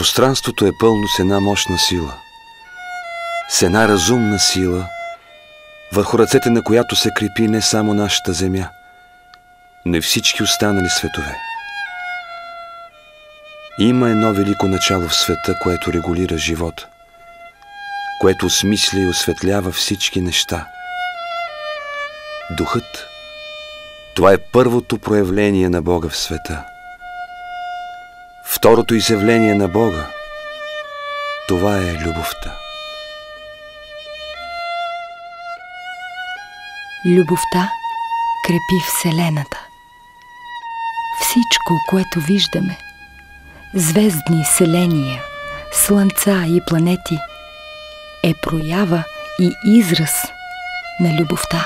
Пространството е пълно с една мощна сила, с една разумна сила, върху ръцете на която се крепи не само нашата земя, но и всички останали светове. Има едно велико начало в света, което регулира живота, което осмисля и осветлява всички неща. Духът – това е първото проявление на Бога в света. Второто изявление на Бога – това е любовта. Любовта крепи Вселената. Всичко, което виждаме – звездни селения, слънца и планети – е проява и израз на любовта.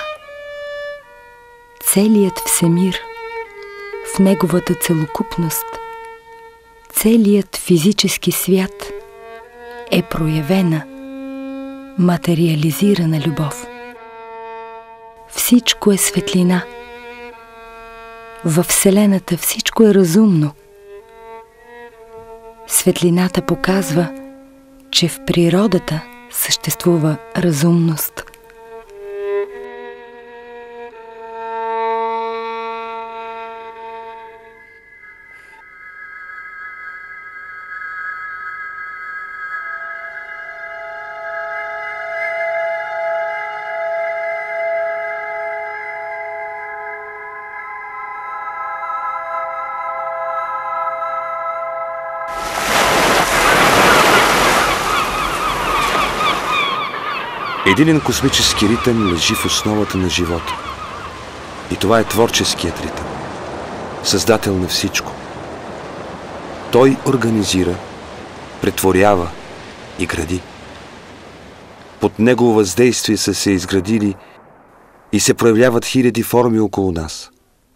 Целият всемир в неговата целокупност, целият физически свят е проявена, материализирана любов. Всичко е светлина. Във Вселената всичко е разумно. Светлината показва, че в природата съществува разумност. Единен космически ритъм лежи в основата на живота. И това е творческият ритъм, създател на всичко. Той организира, претворява и гради. Под негово въздействие са се изградили и се проявяват хиляди форми около нас.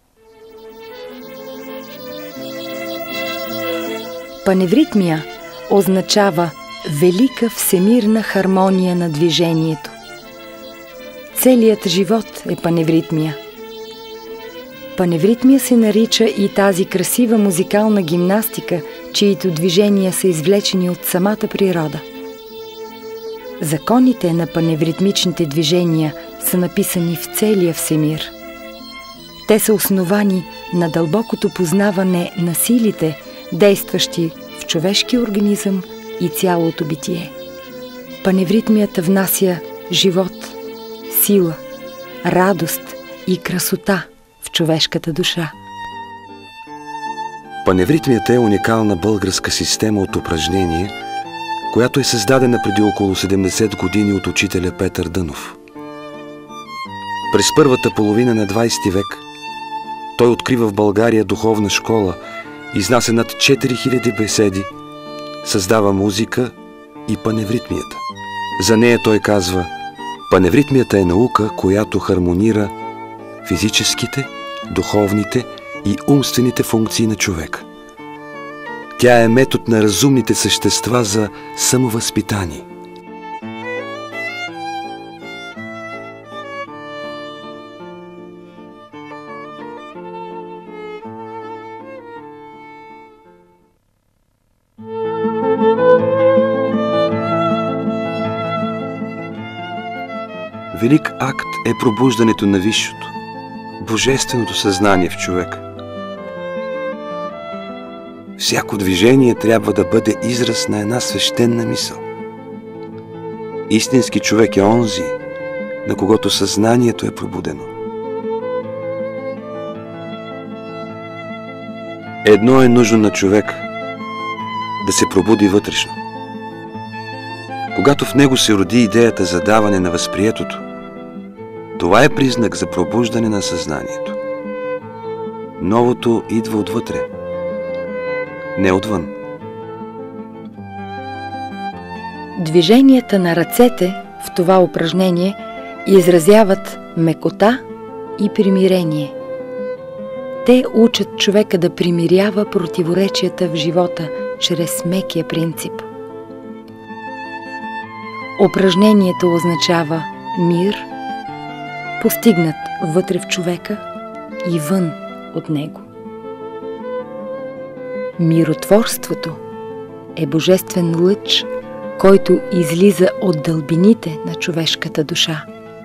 Паневритмия означава велика всемирна хармония на движението. Целият живот е паневритмия. Паневритмия се нарича и тази красива музикална гимнастика, чието движения са извлечени от самата природа. Законите на паневритмичните движения са написани в целия всемир. Те са основани на дълбокото познаване на силите, действащи в човешкия организъм и цялото битие. Паневритмията внася живот, сила, радост и красота в човешката душа. Паневритмията е уникална българска система от упражнения, която е създадена преди около 70 години от учителя Петър Дънов. През първата половина на 20 век той открива в България духовна школа, изнася над 4000 беседи, създава музика и паневритмията. За нея той казва: паневритмията е наука, която хармонира физическите, духовните и умствените функции на човека. Тя е метод на разумните същества за самовъзпитание. Велик акт е пробуждането на висшето, божественото съзнание в човека. Всяко движение трябва да бъде израз на една свещена мисъл. Истински човек е онзи, на когото съзнанието е пробудено. Едно е нужно на човек – да се пробуди вътрешно. Когато в него се роди идеята за даване на възприетото, това е признак за пробуждане на съзнанието. Новото идва отвътре, не отвън. Движенията на ръцете в това упражнение изразяват мекота и примирение. Те учат човека да примирява противоречията в живота чрез мекия принцип. Упражнението означава мир, постигнат вътре в човека и вън от него. Миротворството е божествен лъч, който излиза от дълбините на човешката душа.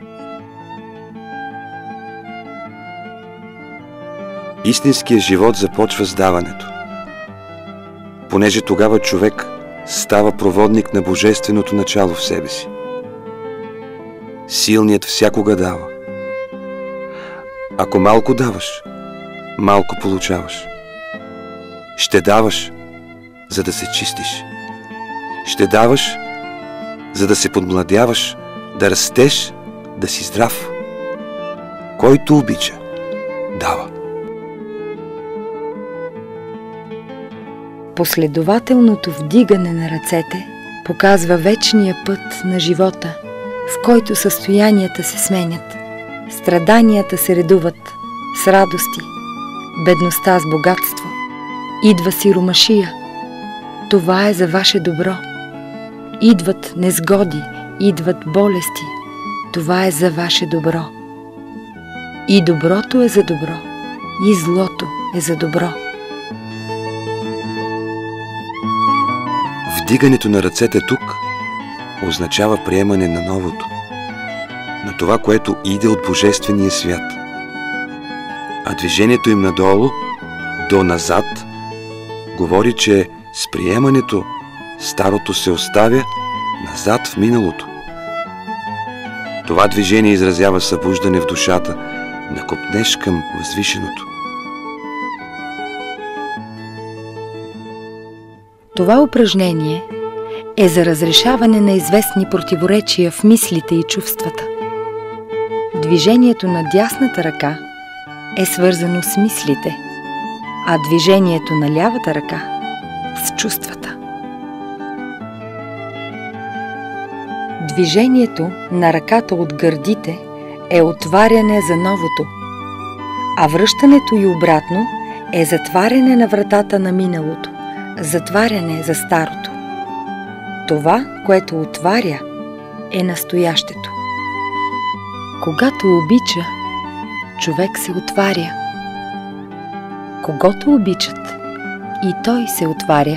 Истинският живот започва с даването, понеже тогава човек става проводник на божественото начало в себе си. Силният всякога дава. Ако малко даваш, малко получаваш. Ще даваш, за да се чистиш. Ще даваш, за да се подмладяваш, да растеш, да си здрав. Който обича, дава. Последователното вдигане на ръцете показва вечния път на живота, в който състоянията се сменят, страданията се редуват с радости, бедността с богатство. Идва сиромашия. Това е за ваше добро. Идват незгоди, идват болести. Това е за ваше добро. И доброто е за добро, и злото е за добро. Вдигането на ръцете тук означава приемане на новото, на това, което иде от Божествения свят. А движението им надолу, до назад, говори, че с приемането старото се оставя назад в миналото. Това движение изразява събуждане в душата на копнеж към възвишеното. Това упражнение е за разрешаване на известни противоречия в мислите и чувствата. Движението на дясната ръка е свързано с мислите, а движението на лявата ръка с чувствата. Движението на ръката от гърдите е отваряне за новото, а връщането й обратно е затваряне на вратата на миналото, затваряне за старото. Това, което отваря, е настоящето. Когато обича, човек се отваря. Когото обичат, и той се отваря.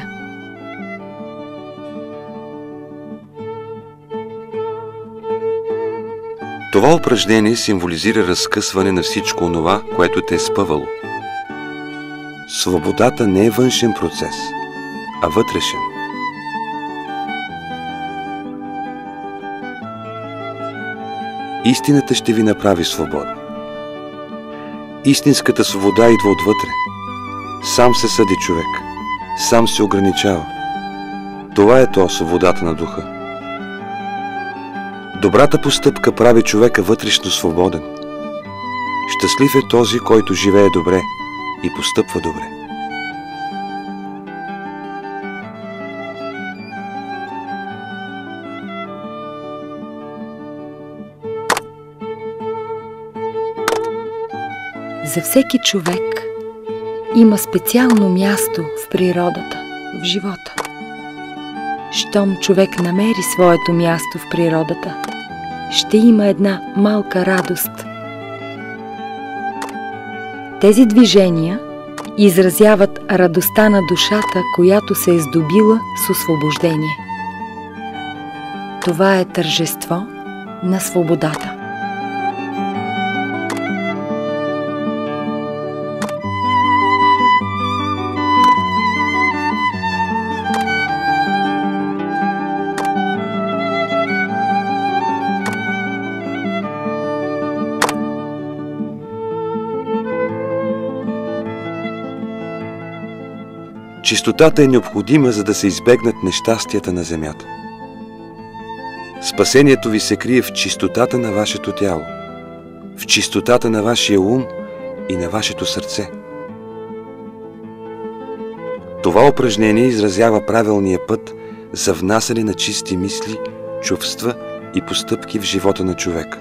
Това упражнение символизира разкъсване на всичко онова, което те е спъвало. Свободата не е външен процес, а вътрешен. Истината ще ви направи свободни. Истинската свобода идва отвътре. Сам се съди човек, сам се ограничава. Това е то свободата на духа. Добрата постъпка прави човека вътрешно свободен. Щастлив е този, който живее добре и постъпва добре. За всеки човек има специално място в природата, в живота. Щом човек намери своето място в природата, ще има една малка радост. Тези движения изразяват радостта на душата, която се е здобила с освобождение. Това е тържество на свободата. Чистотата е необходима, за да се избегнат нещастията на земята. Спасението ви се крие в чистотата на вашето тяло, в чистотата на вашия ум и на вашето сърце. Това упражнение изразява правилния път за внасяне на чисти мисли, чувства и постъпки в живота на човека.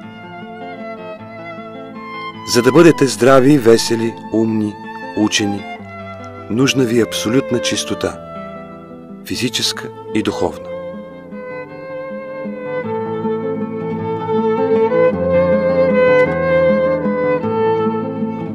За да бъдете здрави, весели, умни, учени, нужна ви е абсолютна чистота, физическа и духовна.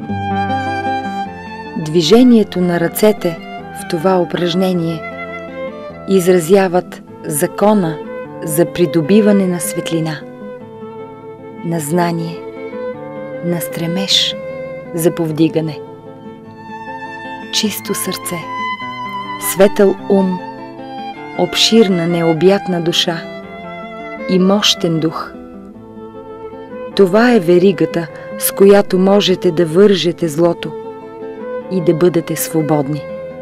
Движението на ръцете в това упражнение изразяват закона за придобиване на светлина, на знание, на стремеж за повдигане. Чисто сърце, светъл ум, обширна необятна душа и мощен дух. Това е веригата, с която можете да вържете злото и да бъдете свободни.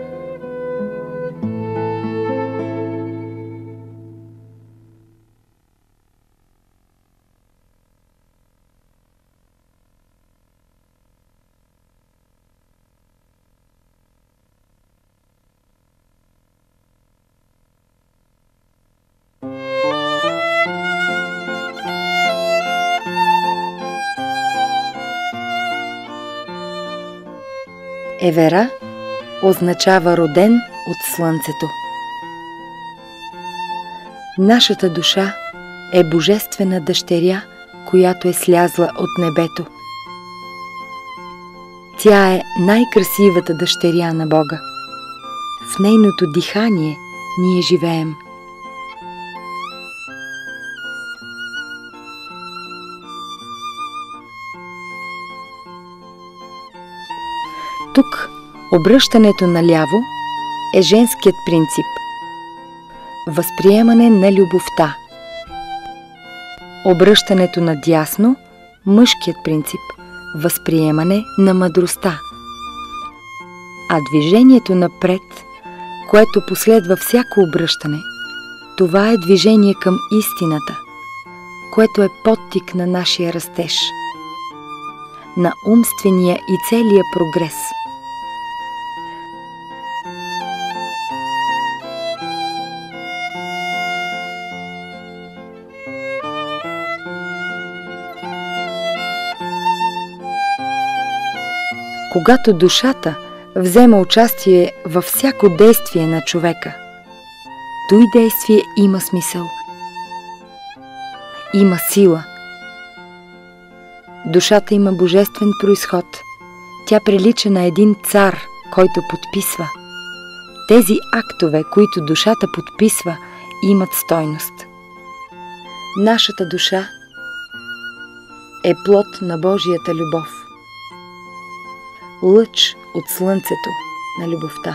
Евера означава роден от слънцето. Нашата душа е божествена дъщеря, която е слязла от небето. Тя е най-красивата дъщеря на Бога. В нейното дихание ние живеем. Тук обръщането наляво е женският принцип – възприемане на любовта. Обръщането надясно – мъжкият принцип – възприемане на мъдростта. А движението напред, което последва всяко обръщане, това е движение към истината, което е подтик на нашия растеж, на умствения и целия прогрес. Когато душата взема участие във всяко действие на човека, той действие има смисъл, има сила. Душата има божествен произход. Тя прилича на един цар, който подписва. Тези актове, които душата подписва, имат стойност. Нашата душа е плод на Божията любов. Лъч от слънцето на любовта.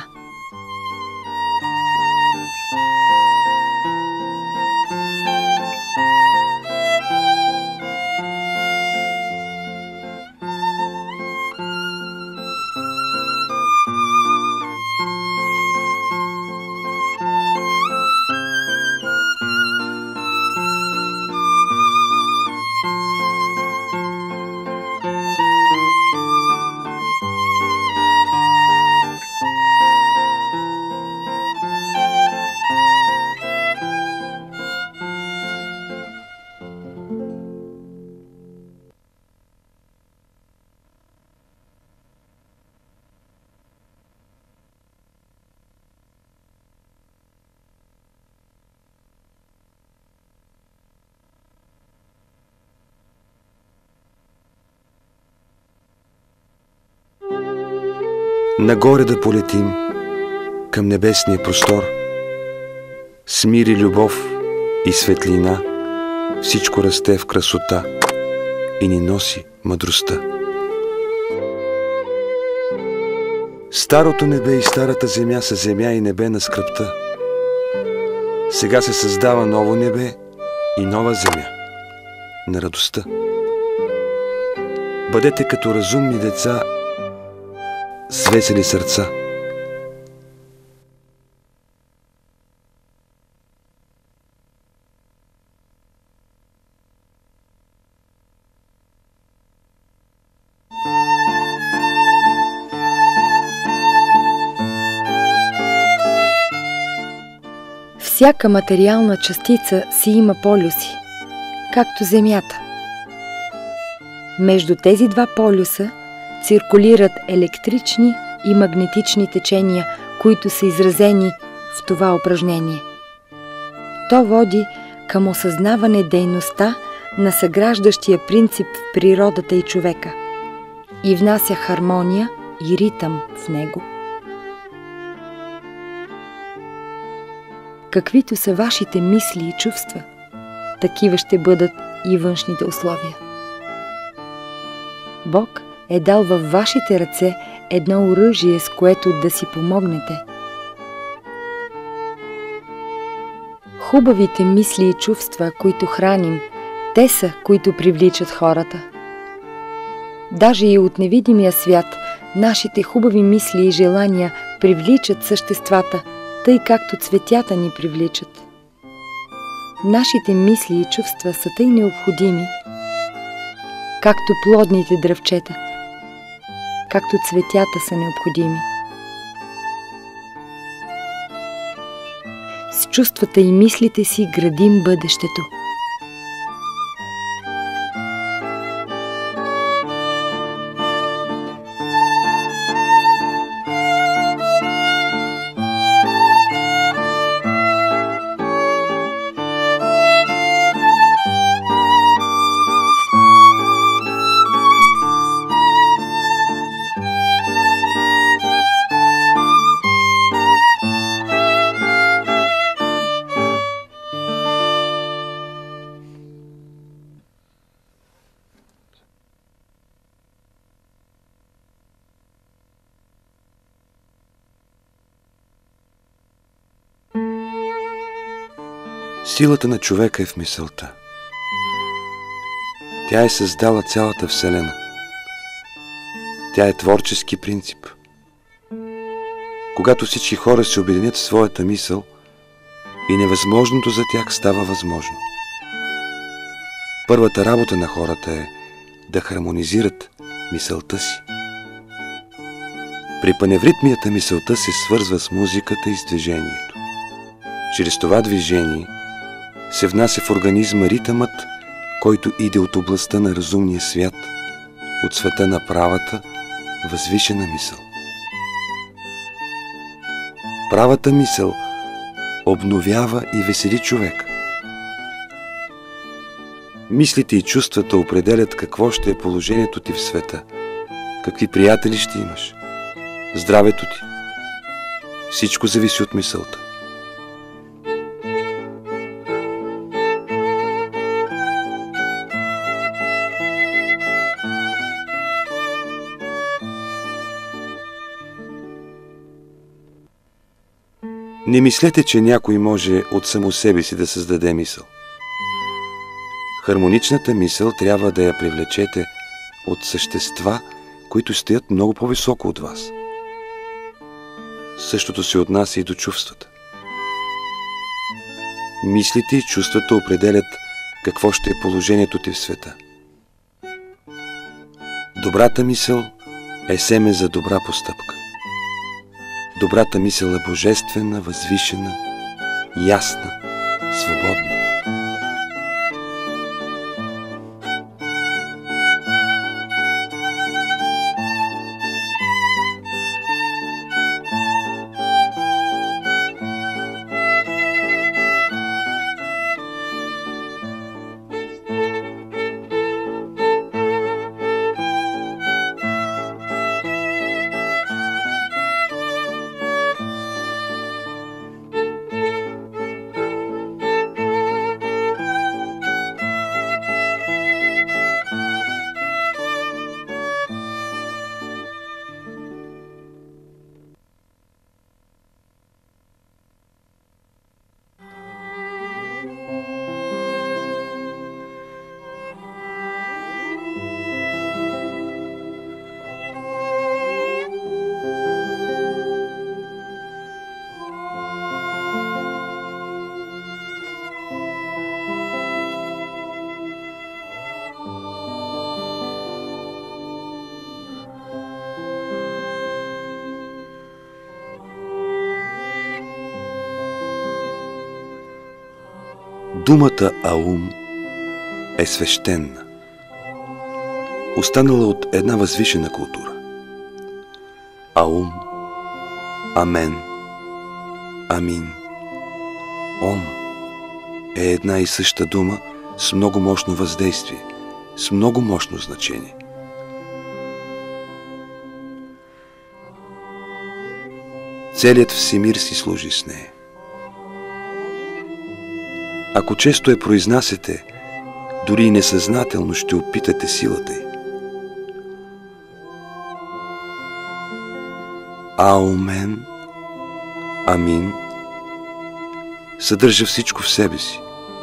Нагоре да полетим към небесния простор. С мир и любов и светлина всичко расте в красота и ни носи мъдростта. Старото небе и старата земя са земя и небе на скръбта. Сега се създава ново небе и нова земя на радостта. Бъдете като разумни деца с весели сърца. Всяка материална частица си има полюси, както Земята. Между тези два полюса циркулират електрични и магнетични течения, които са изразени в това упражнение. То води към осъзнаване дейността на съграждащия принцип в природата и човека и внася хармония и ритъм в него. каквито са вашите мисли и чувства, такива ще бъдат и външните условия. Бог е дал във вашите ръце едно оръжие, с което да си помогнете. Хубавите мисли и чувства, които храним, те са, които привличат хората. Даже и от невидимия свят, нашите хубави мисли и желания привличат съществата, тъй както цветята ни привличат. Нашите мисли и чувства са тъй необходими, както плодните дръвчета, както цветята са необходими. С чувствата и мислите си градим бъдещето. Силата на човека е в мисълта. Тя е създала цялата Вселена. Тя е творчески принцип. Когато всички хора се обединят в своята мисъл, и невъзможното за тях става възможно. Първата работа на хората е да хармонизират мисълта си. При паневритмията мисълта се свързва с музиката и с движението. Чрез това движение се внася в организма ритъмът, който иде от областта на разумния свят, от света на правата, възвишена мисъл. Правата мисъл обновява и весели човек. Мислите и чувствата определят какво ще е положението ти в света, какви приятели ще имаш, здравето ти. Всичко зависи от мисълта. Не мислете, че някой може от само себе си да създаде мисъл. Хармоничната мисъл трябва да я привлечете от същества, които стоят много по-високо от вас. Същото се отнася и до чувствата. Мислите и чувствата определят какво ще е положението ти в света. Добрата мисъл е семе за добра постъпка. Добрата мисъл е божествена, възвишена, ясна, свободна. Думата Аум е свещена, останала от една възвишена култура. Аум, Амен, Амин, Ом е една и съща дума с много мощно въздействие, с много мощно значение. Целият всемир си служи с нея. Ако често я произнасяте, дори и несъзнателно ще опитате силата й. Аумен, Амин съдържа всичко в себе си.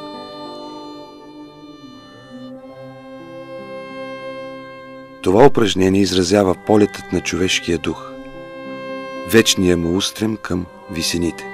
Това упражнение изразява полетът на човешкия дух, вечния му устрем към висините.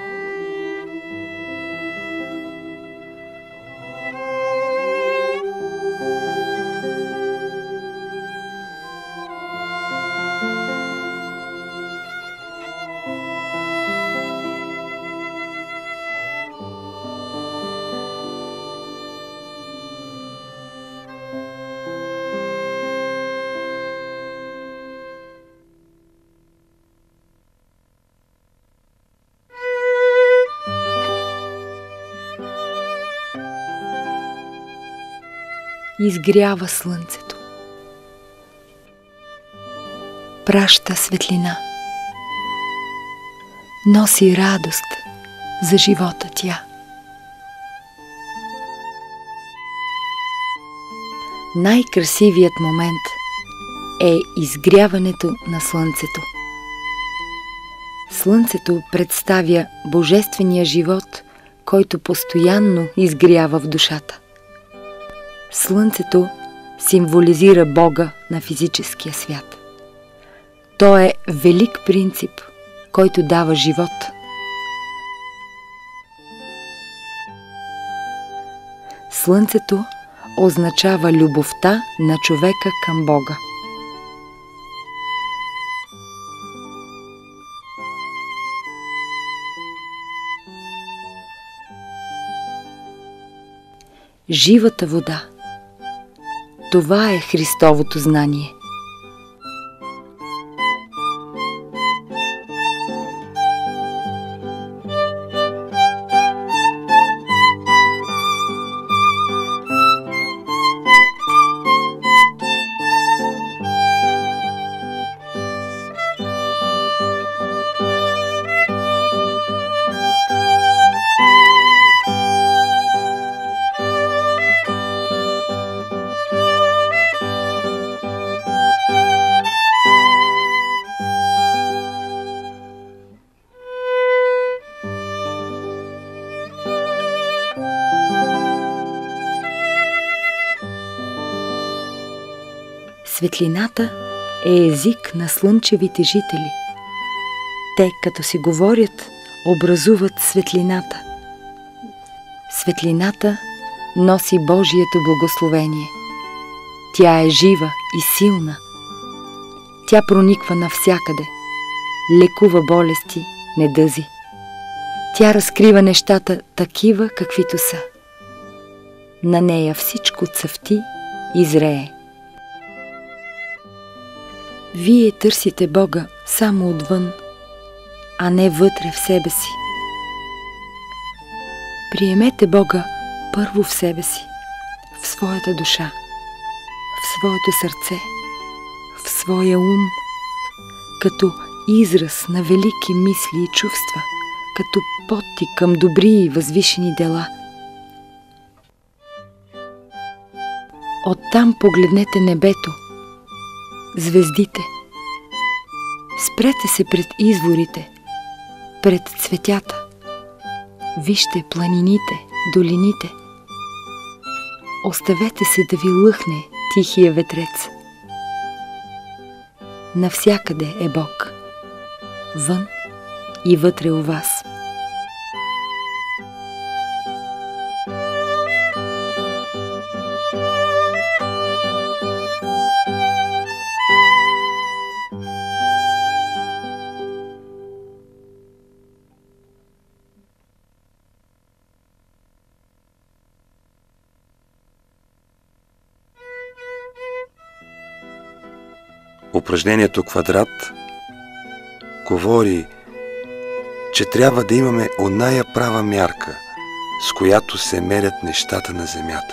Изгрява слънцето. Праща светлина. Носи радост за живота тя. Най-красивият момент е изгряването на слънцето. Слънцето представя божествения живот, който постоянно изгрява в душата. Слънцето символизира Бога на физическия свят. То е велик принцип, който дава живот. Слънцето означава любовта на човека към Бога. Живата вода. Това е Христовото знание. Светлината е език на слънчевите жители. Те, като си говорят, образуват светлината. Светлината носи Божието благословение. Тя е жива и силна. Тя прониква навсякъде, лекува болести, недъзи. Тя разкрива нещата такива, каквито са. На нея всичко цъфти и зрее. Вие търсите Бога само отвън, а не вътре в себе си. Приемете Бога първо в себе си, в своята душа, в своето сърце, в своя ум, като израз на велики мисли и чувства, като подтик към добри и възвишени дела. Оттам погледнете небето, звездите. Спрете се пред изворите, пред цветята. Вижте планините, долините. Оставете се да ви лъхне тихия ветрец. Навсякъде е Бог, вън и вътре у вас. Упражнението квадрат говори, че трябва да имаме оная права мярка, с която се мерят нещата на земята.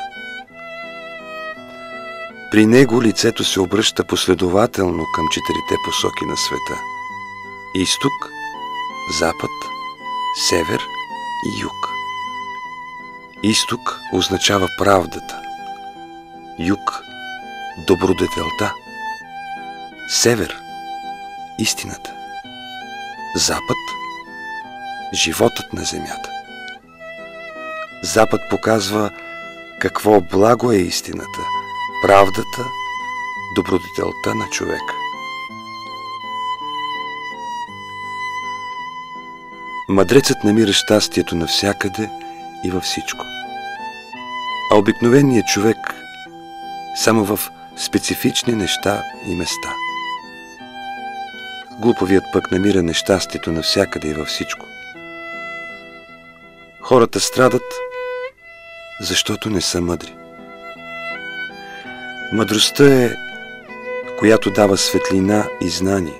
При него лицето се обръща последователно към четирите посоки на света – изток, запад, север и юг. Изток означава правдата, юг – добродетелта, север – истината, запад – животът на земята. Запад показва какво благо е истината, правдата, добродетелта на човека. Мъдрецът намира щастието навсякъде и във всичко. А обикновеният човек само в специфични неща и места. Глупавият пък намира нещастието навсякъде и във всичко. Хората страдат, защото не са мъдри. Мъдростта е, която дава светлина и знание.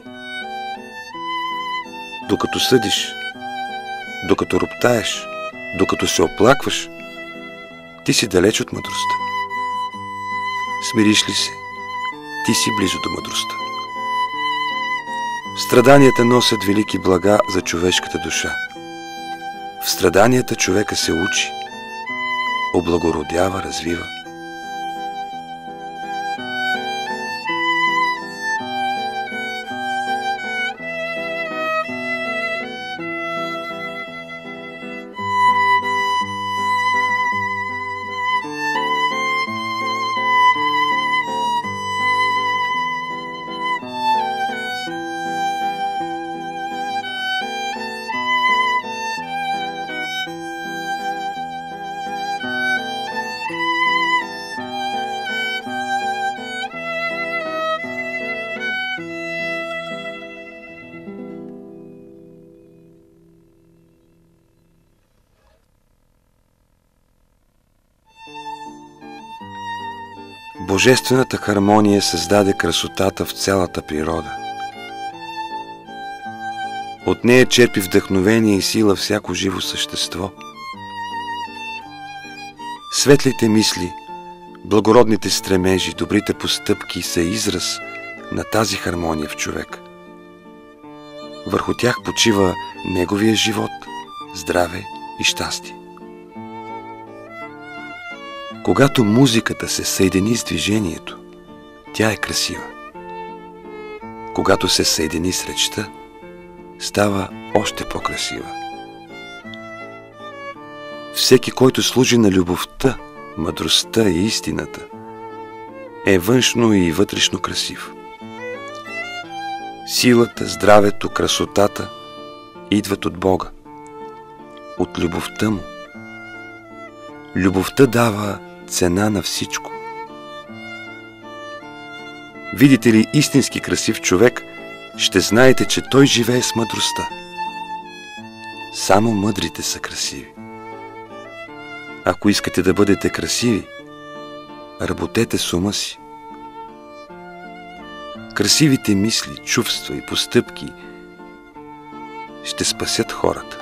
Докато съдиш, докато роптаеш, докато се оплакваш, ти си далеч от мъдростта. Смириш ли се, ти си близо до мъдростта. Страданията носят велики блага за човешката душа. В страданията човека се учи, облагородява, развива. Божествената хармония създаде красотата в цялата природа. От нея черпи вдъхновение и сила всяко живо същество. Светлите мисли, благородните стремежи, добрите постъпки са израз на тази хармония в човек. Върху тях почива неговия живот, здраве и щастие. Когато музиката се съедини с движението, тя е красива. Когато се съедини с речта, става още по-красива. Всеки, който служи на любовта, мъдростта и истината, е външно и вътрешно красив. Силата, здравето, красотата идват от Бога, от любовта Му. Любовта дава цена на всичко. Видите ли истински красив човек, ще знаете, че той живее с мъдростта. Само мъдрите са красиви. Ако искате да бъдете красиви, работете с ума си. Красивите мисли, чувства и постъпки ще спасят хората.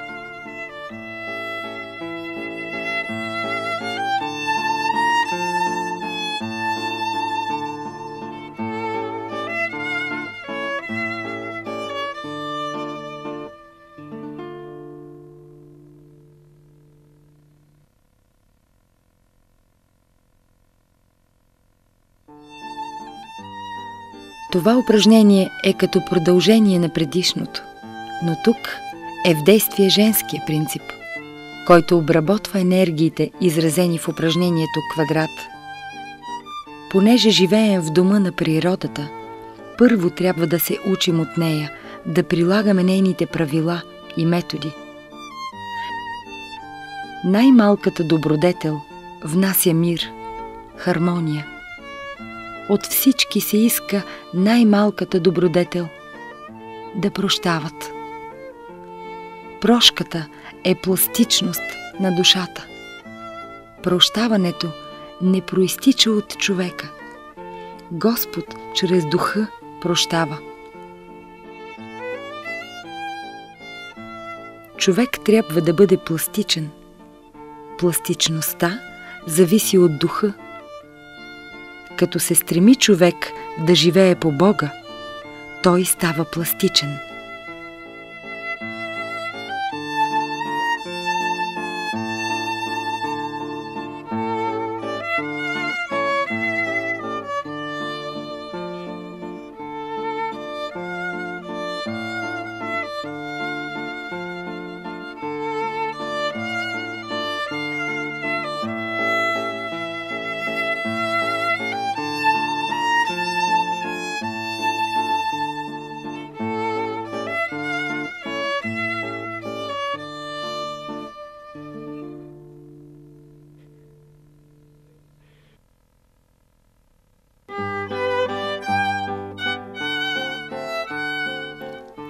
Това упражнение е като продължение на предишното, но тук е в действие женския принцип, който обработва енергиите, изразени в упражнението квадрат. Понеже живеем в дома на природата, първо трябва да се учим от нея, да прилагаме нейните правила и методи. Най-малката добродетел внася мир, хармония. От всички се иска най-малката добродетел – да прощават. Прошката е пластичност на душата. Прощаването не проистича от човека. Господ чрез духа прощава. Човек трябва да бъде пластичен. Пластичността зависи от духа. Като се стреми човек да живее по Бога, той става пластичен.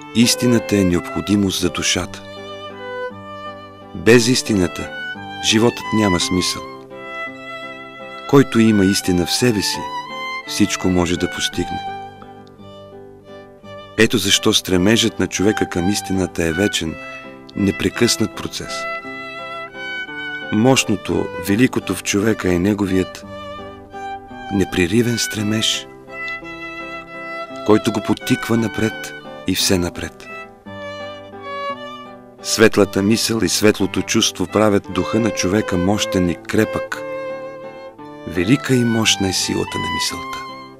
истината е необходимост за душата. Без истината животът няма смисъл. Който има истина в себе си, всичко може да постигне. Ето защо стремежът на човека към истината е вечен, непрекъснат процес. Мощното, великото в човека е неговият непреривен стремеж, който го подтиква напред и все напред. Светлата мисъл и светлото чувство правят духа на човека мощен и крепък. Велика и мощна е силата на мисълта.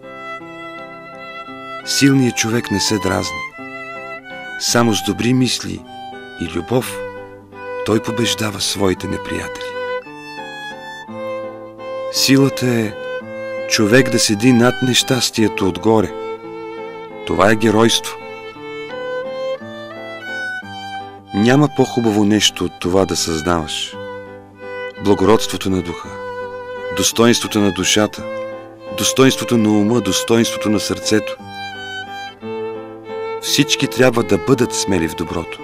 Силният човек не се дразни. Само с добри мисли и любов той побеждава своите неприятели. Силата е човек да седи над нещастието отгоре. Това е геройство. Няма по-хубаво нещо от това да съзнаваш. Благородството на духа, достоинството на душата, достоинството на ума, достоинството на сърцето. Всички трябва да бъдат смели в доброто.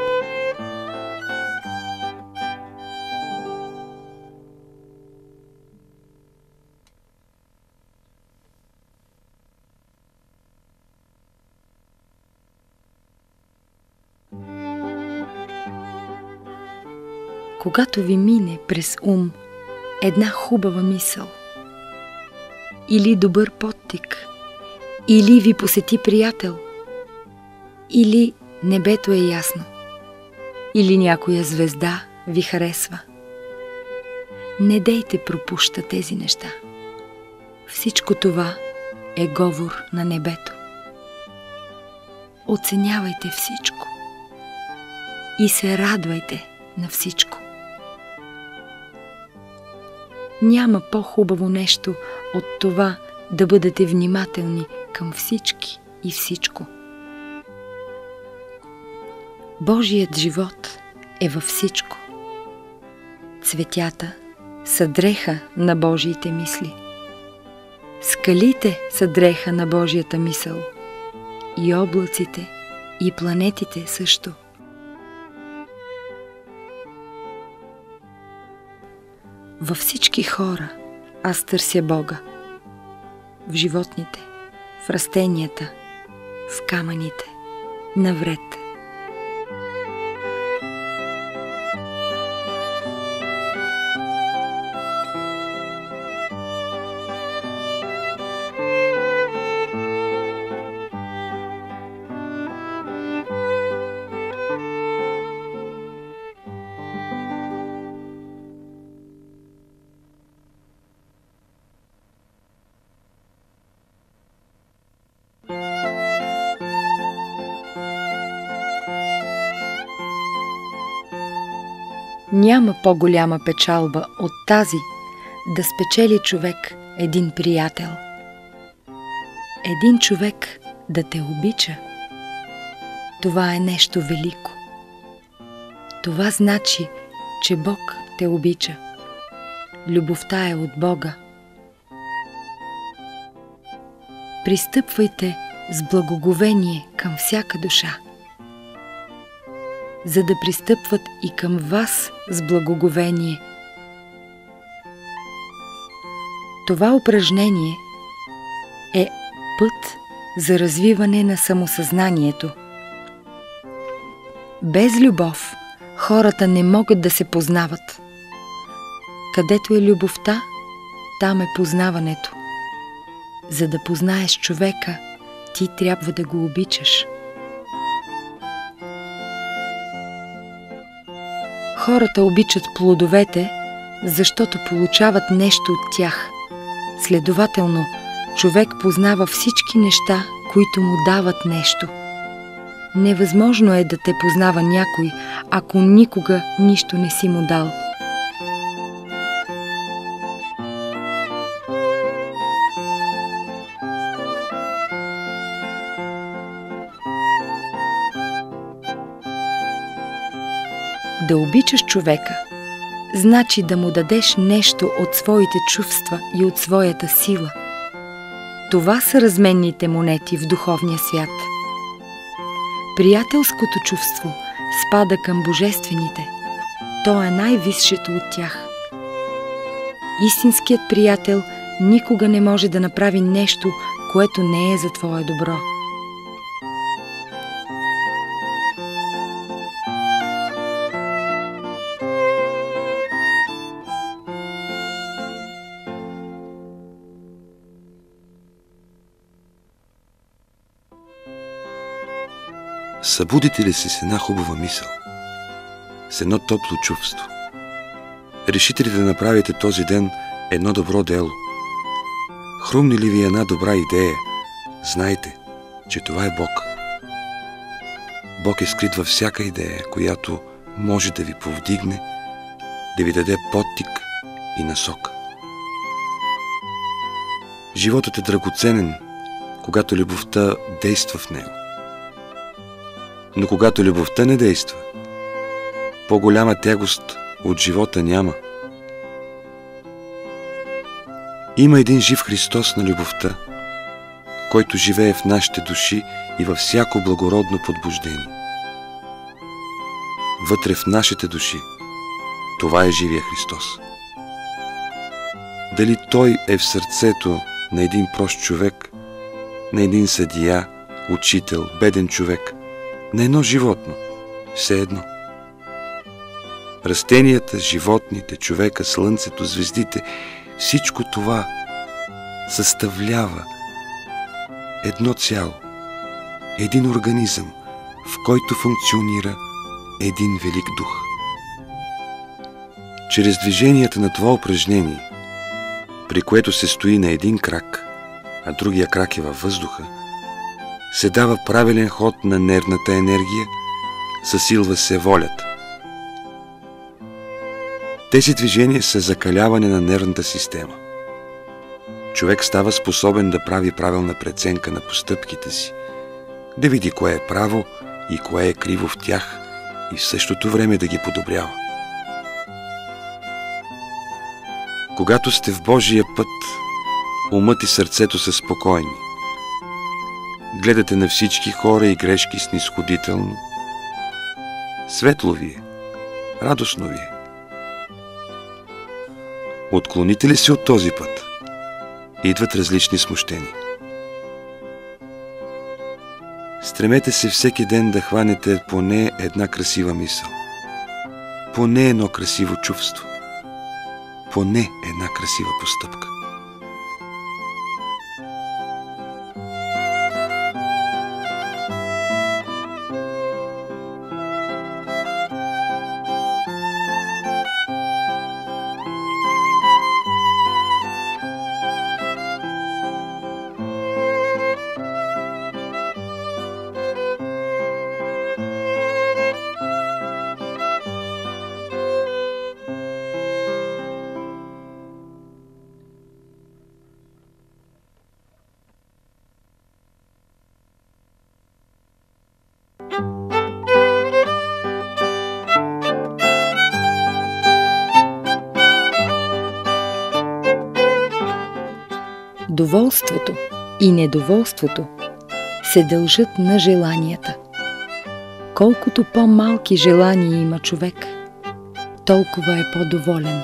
Когато ви мине през ум една хубава мисъл, или добър подтик, или ви посети приятел, или небето е ясно, или някоя звезда ви харесва, не дейте пропуща тези неща. Всичко това е говор на небето. Оценявайте всичко и се радвайте на всичко. Няма по-хубаво нещо от това да бъдете внимателни към всички и всичко. Божият живот е във всичко. Цветята са дреха на Божиите мисли. Скалите са дреха на Божията мисъл. И облаците, и планетите също. Във всички хора аз търся Бога. В животните, в растенията, в камъните, навред. Няма по-голяма печалба от тази да спечели човек един приятел. Един човек да те обича. Това е нещо велико. Това значи, че Бог те обича. Любовта е от Бога. Пристъпвайте с благоговение към всяка душа, за да пристъпват и към вас с благоговение. Това упражнение е път за развиване на самосъзнанието. Без любов хората не могат да се познават. Където е любовта, там е познаването. За да познаеш човека, ти трябва да го обичаш. Хората обичат плодовете, защото получават нещо от тях. Следователно, човек познава всички неща, които му дават нещо. Невъзможно е да те познава някой, ако никога нищо не си му дал. Да обичаш човека, значи да му дадеш нещо от своите чувства и от своята сила. Това са разменните монети в духовния свят. Приятелското чувство спада към божествените. То е най-висшето от тях. Истинският приятел никога не може да направи нещо, което не е за твое добро. Събудите ли се с една хубава мисъл, с едно топло чувство? Решите ли да направите този ден едно добро дело? Хрумни ли ви една добра идея? Знайте, че това е Бог. Бог е скрит във всяка идея, която може да ви повдигне, да ви даде подтик и насока. Животът е драгоценен, когато любовта действа в него. Но когато любовта не действа, по-голяма тягост от живота няма. Има един жив Христос на любовта, който живее в нашите души и във всяко благородно подбуждение. Вътре в нашите души, това е живия Христос. Дали Той е в сърцето на един прост човек, на един съдия, учител, беден човек, на едно животно, все едно. Растенията, животните, човека, слънцето, звездите, всичко това съставлява едно цяло, един организъм, в който функционира един велик дух. Чрез движенията на това упражнение, при което се стои на един крак, а другия крак е във въздуха, се дава правилен ход на нервната енергия, засилва се волята. Тези движения са закаляване на нервната система. Човек става способен да прави правилна преценка на постъпките си, да види кое е право и кое е криво в тях и в същото време да ги подобрява. Когато сте в Божия път, умът и сърцето са спокойни. Гледате на всички хора и грешки снизходително. Светло ви е, радостно ви е. Отклоните ли се от този път, идват различни смущения. Стремете се всеки ден да хванете поне една красива мисъл, поне едно красиво чувство, поне една красива постъпка. Доволството и недоволството се дължат на желанията. Колкото по-малки желания има човек, толкова е по-доволен.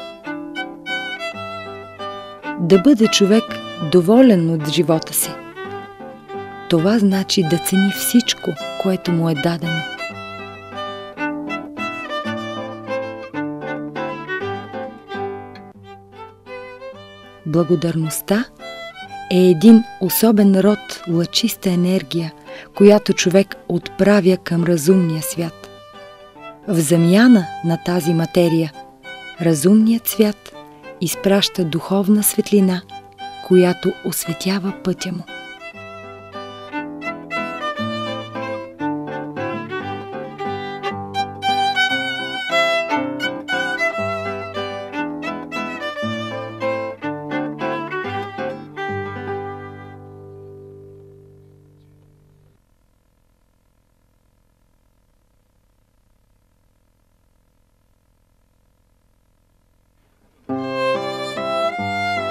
Да бъде човек доволен от живота си, това значи да цени всичко, което му е дадено. Благодарността е един особен род лъчиста енергия, която човек отправя към разумния свят. В замяна на тази материя, разумният свят изпраща духовна светлина, която осветява пътя му.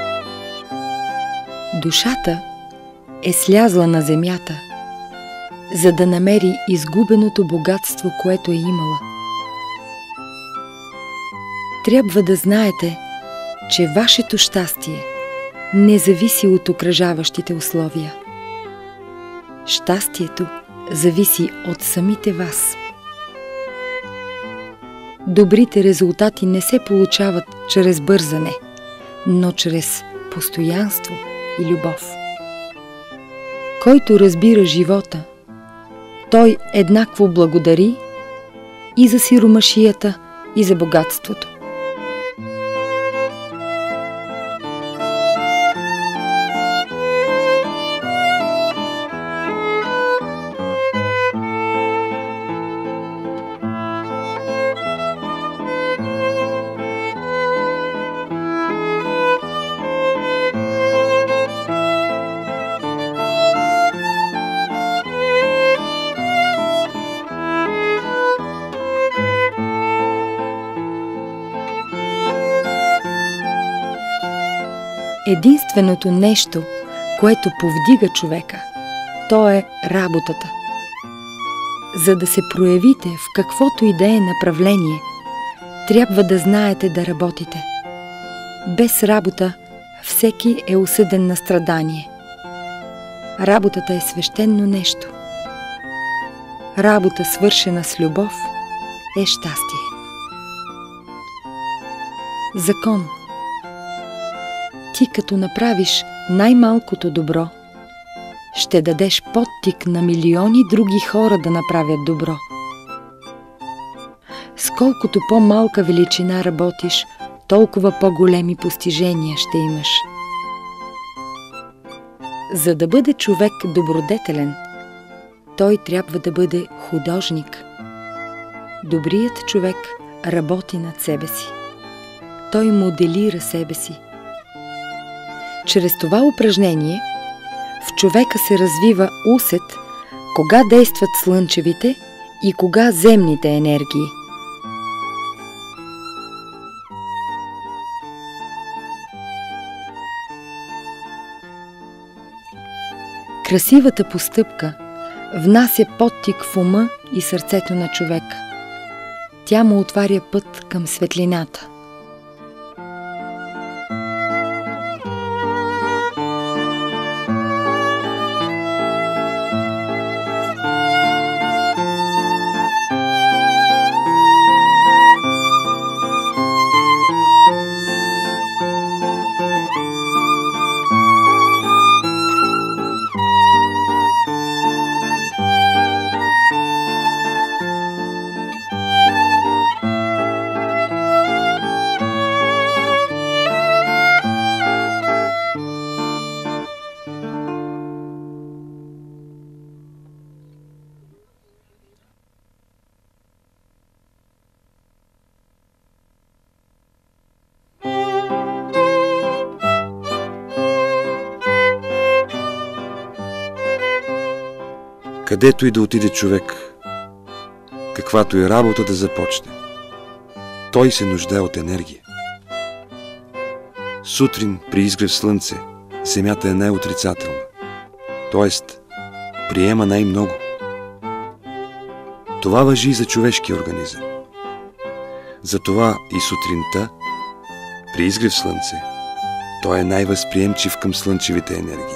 Душата е слязла на земята, за да намери изгубеното богатство, което е имала. Трябва да знаете, че вашето щастие не зависи от окръжаващите условия. Щастието зависи от самите вас. Добрите резултати не се получават чрез бързане, но чрез постоянство и любов. Който разбира живота, той еднакво благодари и за сиромашията, и за богатството. Единственото нещо, което повдига човека, то е работата. За да се проявите в каквото и да е направление, трябва да знаете да работите. Без работа всеки е осъден на страдание. Работата е свещено нещо. Работа, свършена с любов, е щастие. Закон. Ти като направиш най-малкото добро, ще дадеш подтик на милиони други хора да направят добро. С колкото по-малка величина работиш, толкова по-големи постижения ще имаш. За да бъде човек добродетелен, той трябва да бъде художник. Добрият човек работи над себе си. Той моделира себе си. Чрез това упражнение в човека се развива усет кога действат слънчевите и кога земните енергии. Красивата постъпка внася подтик в ума и сърцето на човека. Тя му отваря път към светлината. Където и да отиде човек, каквато и работа да започне, той се нуждае от енергия. Сутрин при изгрев слънце земята е най-отрицателна, т.е. приема най-много. Това важи и за човешкия организъм. Затова и сутринта при изгрев слънце той е най-възприемчив към слънчевите енергии.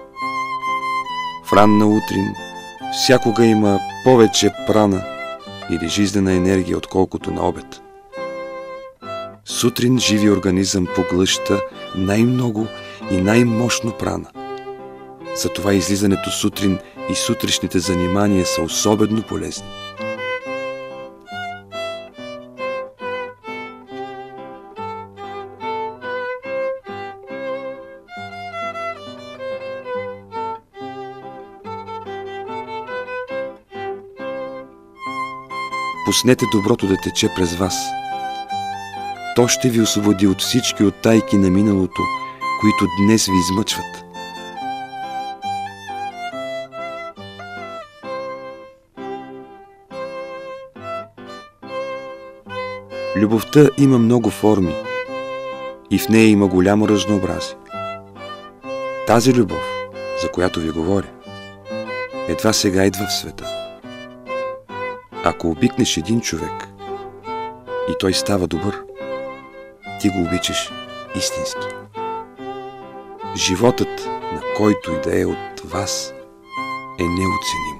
В ранна утрин всякога има повече прана или жизнена енергия, отколкото на обед. Сутрин живи организъм поглъща най-много и най-мощно прана. Затова излизането сутрин и сутрешните занимания са особено полезни. Пуснете доброто да тече през вас. То ще ви освободи от всички оттайки на миналото, които днес ви измъчват. Любовта има много форми и в нея има голямо разнообразие. Тази любов, за която ви говоря, едва сега идва в света. Ако обикнеш един човек и той става добър, ти го обичаш истински. Животът на който и да е от вас е неоценим.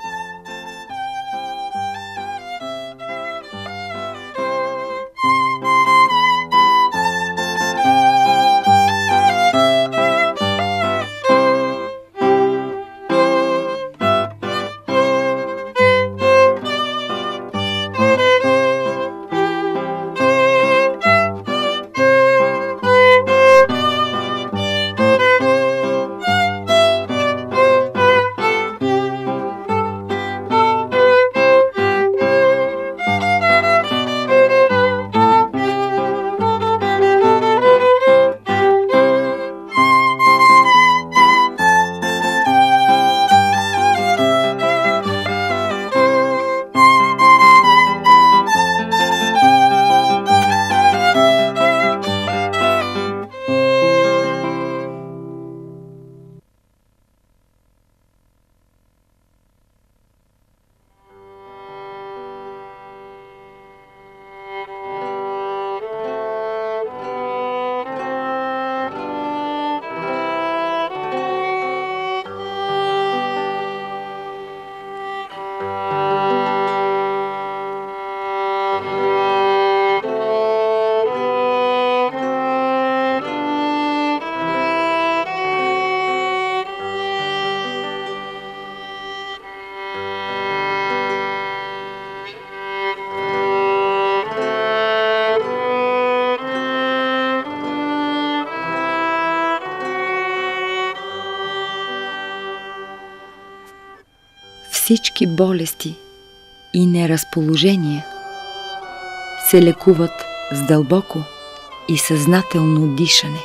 Всички болести и неразположения се лекуват с дълбоко и съзнателно дишане.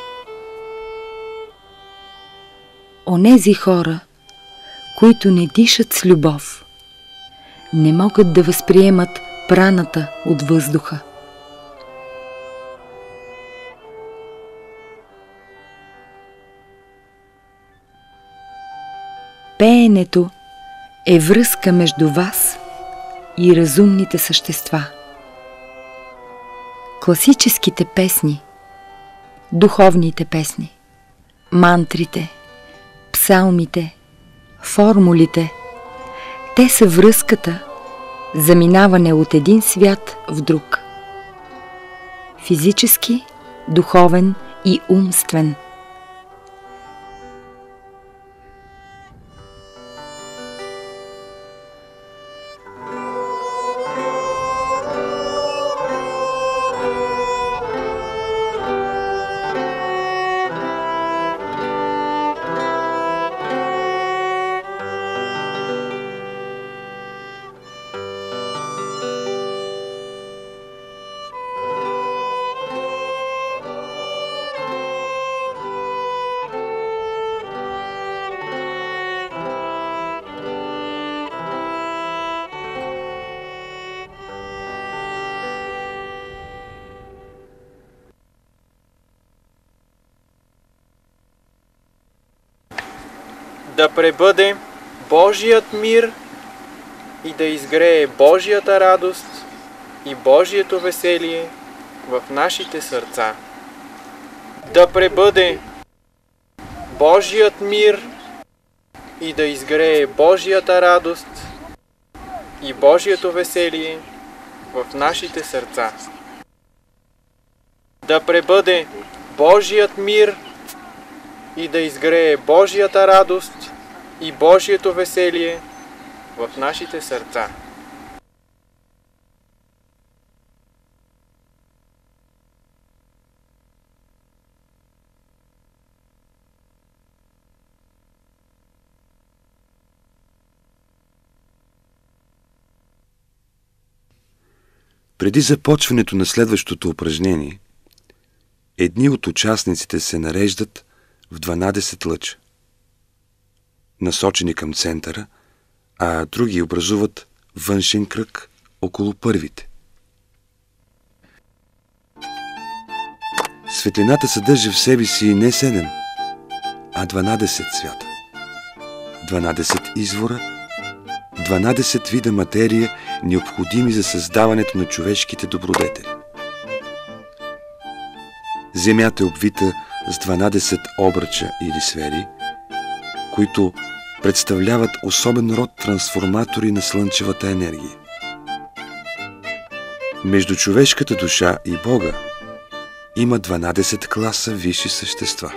Онези хора, които не дишат с любов, не могат да възприемат праната от въздуха. Пеенето е връзка между вас и разумните същества. Класическите песни, духовните песни, мантрите, псалмите, формулите, те са връзката за минаване от един свят в друг. Физически, духовен и умствен. Да пребъде Божият мир и да изгрее Божията радост и Божието веселие в нашите сърца. Да пребъде Божият мир и да изгрее Божията радост и Божието веселие в нашите сърца. Да пребъде Божият мир и да изгрее Божията радост и Божието веселие в нашите сърца. Преди започването на следващото упражнение, едни от участниците се нареждат в 12 лъча, насочени към центъра, а други образуват външен кръг около първите. Светлината съдържа в себе си не 7, а 12 цвята. 12 извора, 12 вида материя, необходими за създаването на човешките добродетели. Земята е обвита с 12 обръча или сфери, които представляват особен род трансформатори на слънчевата енергия. Между човешката душа и Бога има 12 класа висши същества.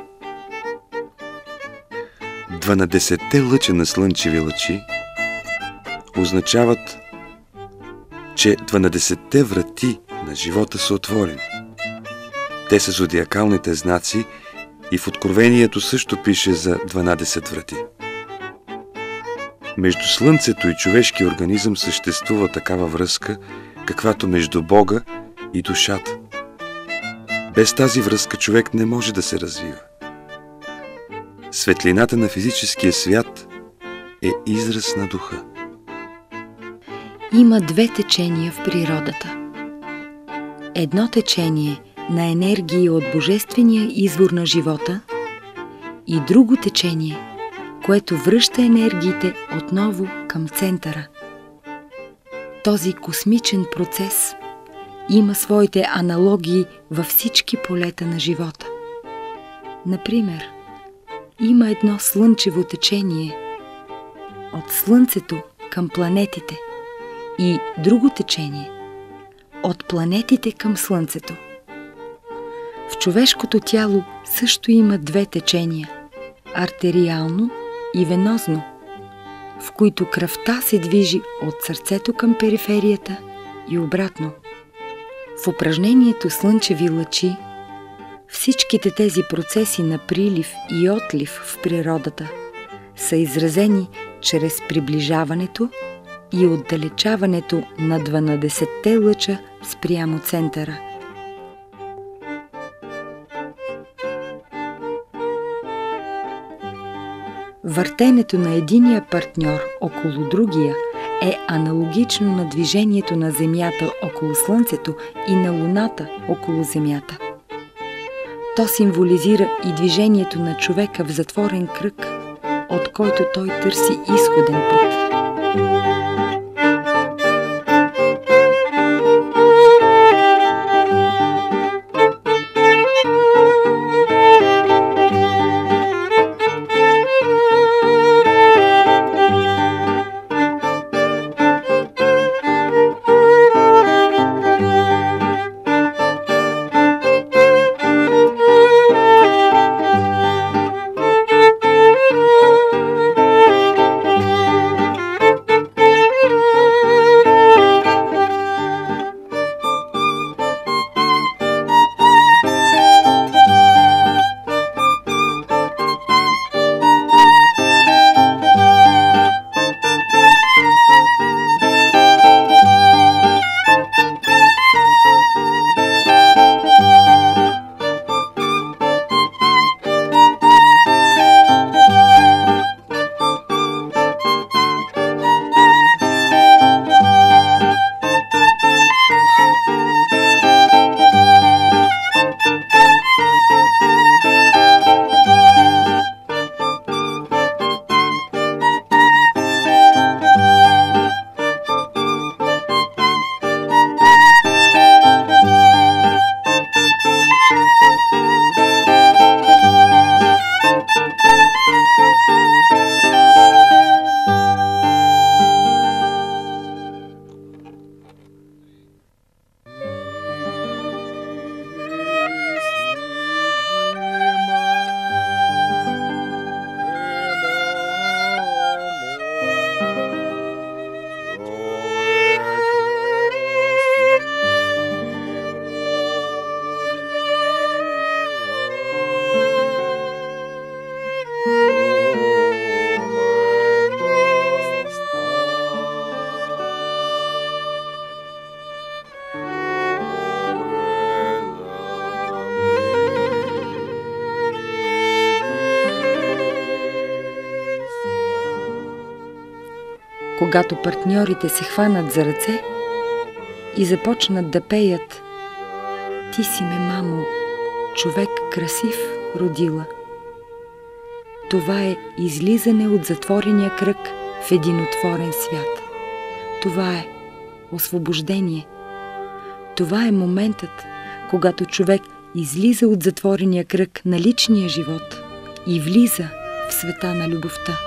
12-те лъча на слънчеви лъчи означават, че 12-те врати на живота са отворени. Те са зодиакалните знаци и в Откровението също пише за 12 врати. Между Слънцето и човешкия организъм съществува такава връзка, каквато между Бога и душата. Без тази връзка човек не може да се развива. Светлината на физическия свят е израз на духа. Има две течения в природата. Едно течение на енергии от божествения извор на живота и друго течение, което връща енергиите отново към центъра. Този космичен процес има своите аналогии във всички полета на живота. Например, има едно слънчево течение от Слънцето към планетите и друго течение от планетите към Слънцето. В човешкото тяло също има две течения – артериално и венозно, в които кръвта се движи от сърцето към периферията и обратно. В упражнението слънчеви лъчи всичките тези процеси на прилив и отлив в природата са изразени чрез приближаването и отдалечаването на 12-те лъча спрямо центъра. Въртенето на единия партньор около другия е аналогично на движението на Земята около Слънцето и на Луната около Земята. То символизира и движението на човека в затворен кръг, от който той търси изходен път. Когато партньорите се хванат за ръце и започнат да пеят "Ти си ме, мамо, човек красив родила", Това е излизане от затворения кръг в един отворен свят. Това е освобождение. Това е моментът, когато човек излиза от затворения кръг на личния живот и влиза в света на любовта.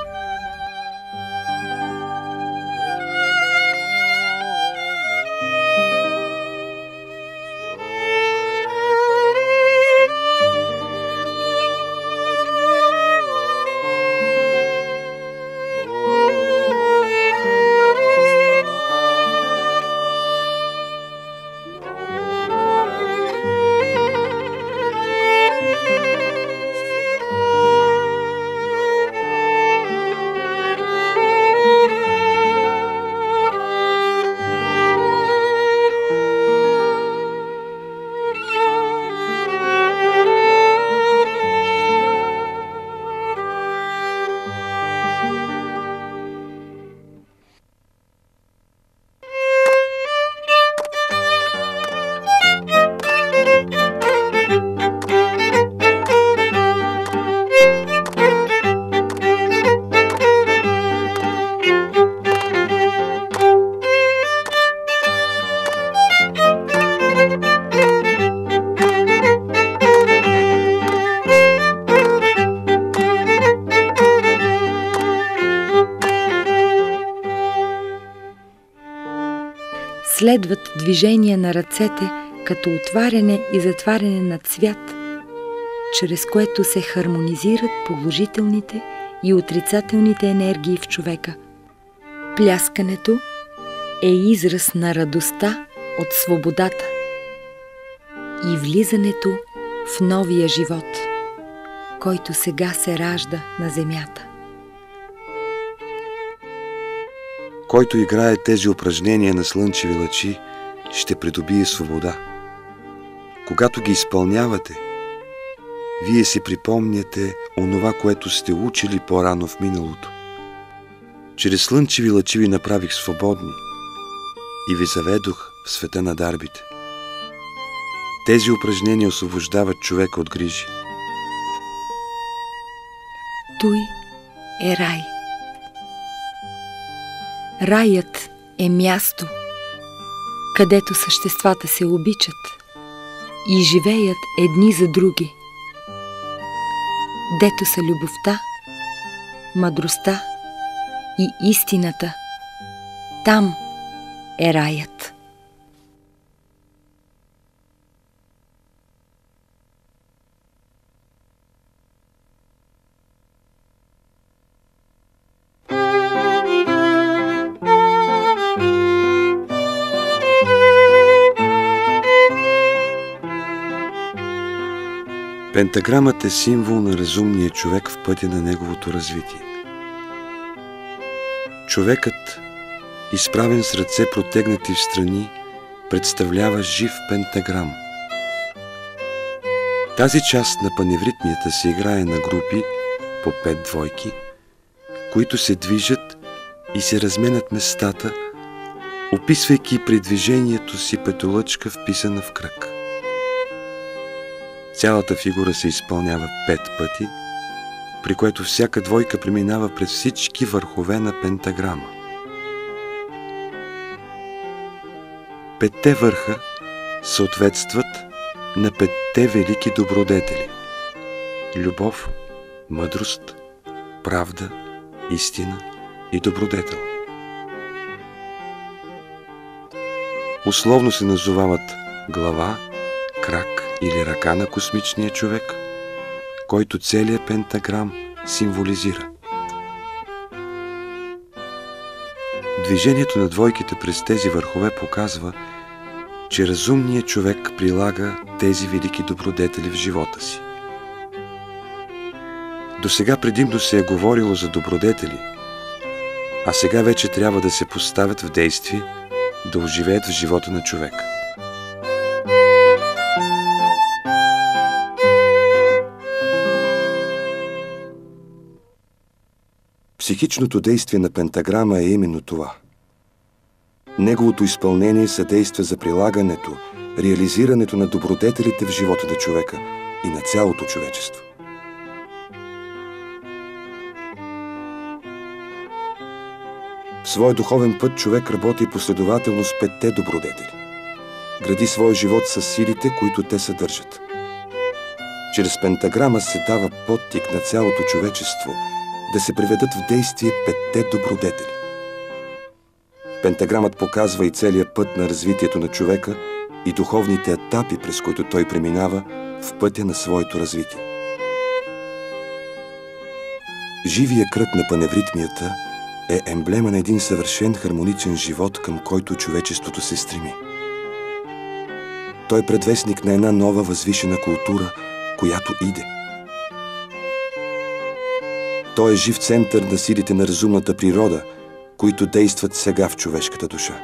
Следват движения на ръцете като отваряне и затваряне на цвят, чрез което се хармонизират положителните и отрицателните енергии в човека. Пляскането е израз на радостта от свободата и влизането в новия живот, който сега се ражда на земята. Който играе тези упражнения на слънчеви лъчи, ще придобие свобода. Когато ги изпълнявате, вие си припомняте онова, което сте учили по-рано в миналото. Чрез слънчеви лъчи ви направих свободни и ви заведох в света на дарбите. Тези упражнения освобождават човека от грижи. Той е рай. Раят е място, където съществата се обичат и живеят едни за други, дето са любовта, мъдростта и истината. Там е раят. Пентаграмът е символ на разумния човек в пътя на неговото развитие. Човекът, изправен с ръце протегнати в страни, представлява жив пентаграм. Тази част на паневритмията се играе на групи по 5 двойки, които се движат и се разменят местата, описвайки при движението си петолъчка, вписана в кръг. Цялата фигура се изпълнява 5 пъти, при което всяка двойка преминава през всички върхове на пентаграма. 5 върха съответстват на 5 велики добродетели – любов, мъдрост, правда, истина и добродетел. Условно се назовават глава, крак или ръка на космичния човек, който целият пентаграм символизира. Движението на двойките през тези върхове показва, че разумният човек прилага тези велики добродетели в живота си. Досега предимно се е говорило за добродетели, а сега вече трябва да се поставят в действие, да оживеят в живота на човека. Психичното действие на пентаграма е именно това. Неговото изпълнение съдейства за прилагането, реализирането на добродетелите в живота на човека и на цялото човечество. В своя духовен път човек работи последователно с 5-те добродетели. Гради своя живот с силите, които те съдържат. Чрез пентаграма се дава подтик на цялото човечество да се приведат в действие 5-те добродетели. Пентаграмът показва и целият път на развитието на човека и духовните етапи, през които той преминава в пътя на своето развитие. Живия кръг на паневритмията е емблема на един съвършен хармоничен живот, към който човечеството се стреми. Той е предвестник на една нова възвишена култура, която иде. Той е жив център на силите на разумната природа, които действат сега в човешката душа.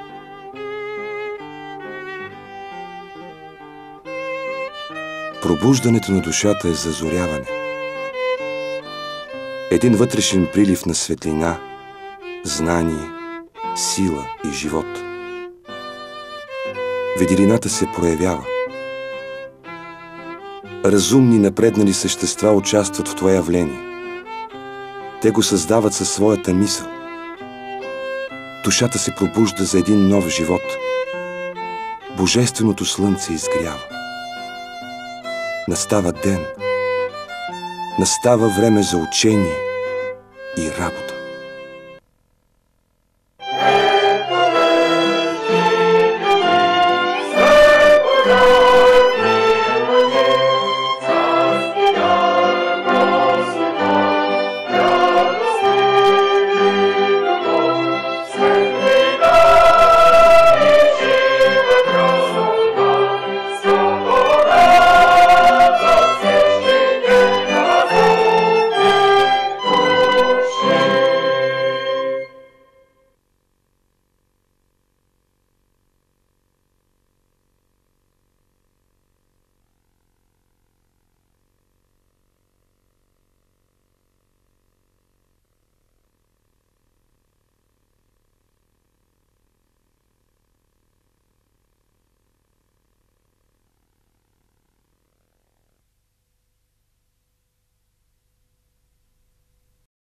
Пробуждането на душата е зазоряване. Един вътрешен прилив на светлина, знание, сила и живот. Виделината се проявява. Разумни напреднали същества участват в това явление. Те го създават със своята мисъл. Душата се пробужда за един нов живот. Божественото слънце изгрява. Настава ден. Настава време за учение и работа.